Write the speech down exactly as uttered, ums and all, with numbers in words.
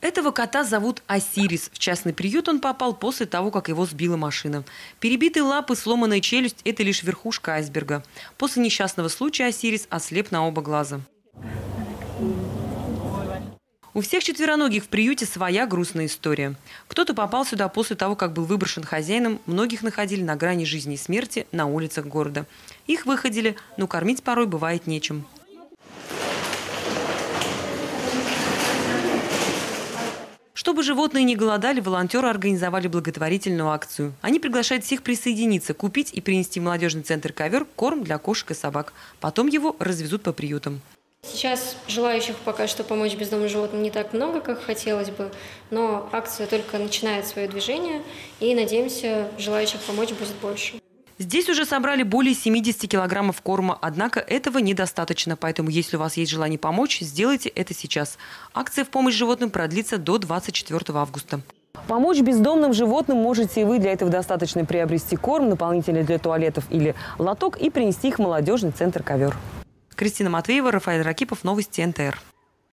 Этого кота зовут Осирис. В частный приют он попал после того, как его сбила машина. Перебитые лапы, сломанная челюсть – это лишь верхушка айсберга. После несчастного случая Осирис ослеп на оба глаза. У всех четвероногих в приюте своя грустная история. Кто-то попал сюда после того, как был выброшен хозяином, многих находили на грани жизни и смерти на улицах города. Их выходили, но кормить порой бывает нечем. Чтобы животные не голодали, волонтеры организовали благотворительную акцию. Они приглашают всех присоединиться, купить и принести в молодежный центр «Ковер» корм для кошек и собак. Потом его развезут по приютам. Сейчас желающих пока что помочь бездомным животным не так много, как хотелось бы, но акция только начинает свое движение, и, надеемся, желающих помочь будет больше. Здесь уже собрали более семидесяти килограммов корма, однако этого недостаточно, поэтому если у вас есть желание помочь, сделайте это сейчас. Акция в помощь животным продлится до двадцать четвёртого августа. Помочь бездомным животным можете и вы. Для этого достаточно приобрести корм, наполнители для туалетов или лоток и принести их в молодежный центр «Ковер». Кристина Матвеева, Рафаэль Ракипов, новости эн тэ эр.